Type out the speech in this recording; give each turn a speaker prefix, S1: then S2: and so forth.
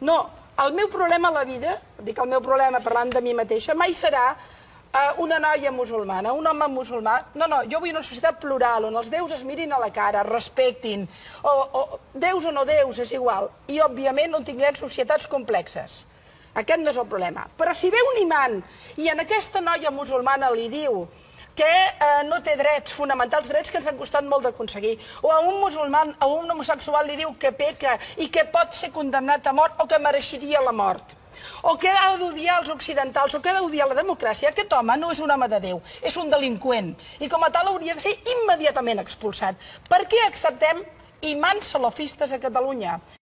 S1: No, el meu problema a la vida, dic el meu problema parlant de mi mateixa, mai serà una noia musulmana, un home musulmà. No, jo vull una societat plural, on els déus es mirin a la cara, respectin, déus o no déus, és igual. I, òbviament, no tinguem societats complexes. Aquest no és el problema. Però si ve un imant i a aquesta noia musulmana li diu que no té drets fonamentals, drets que ens han costat molt d'aconseguir, o a un musulmà, a un homosexual li diu que peca i que pot ser condemnat a mort o que mereixeria la mort, o que ha d'odiar els occidentals, o que ha d'odiar la democràcia, aquest home no és un home de Déu, és un delinqüent, i com a tal hauria de ser immediatament expulsat. Per què acceptem imants salafistes a Catalunya?